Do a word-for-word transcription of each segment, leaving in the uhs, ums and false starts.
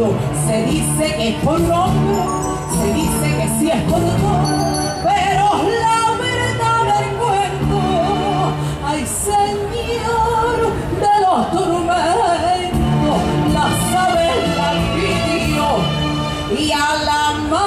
Se dice que es por nombre, se dice que sí es por todo, pero la verdad del cuento, ay Señor de los tormentos, la sabe la pidió y a la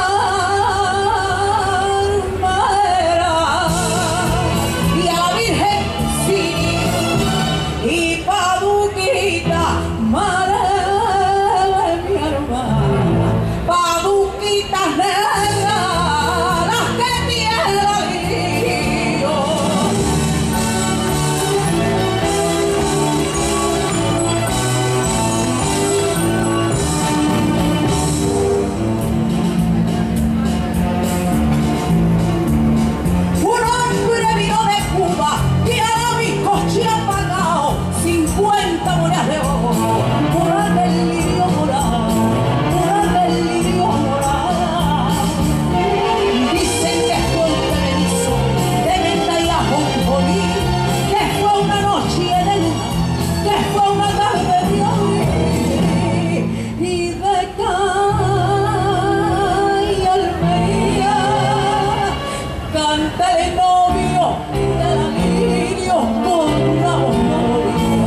marmera y a la Virgen sí y Paduquita, madre de mi hermana, Paduquitas negras, las que tiene la lío. Un hombre vino de Cuba y a la bizcocha ha pagado cincuenta monedas de oro por el delirio moral, por el delirio moral. Dicen que fue un televisor de menta y ajonjolí, que fue una noche de luna, que fue una tarde de abril y de calle Almería canta el novio de la Lirio con una voz dolorida.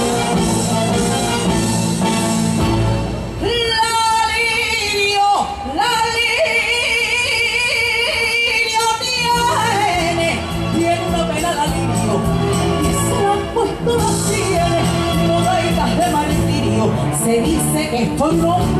La Lirio, la Lirio tiene, tiene una pena la Lirio, que se la han puesto las sienes, modaitas de martirio. Se dice que esto no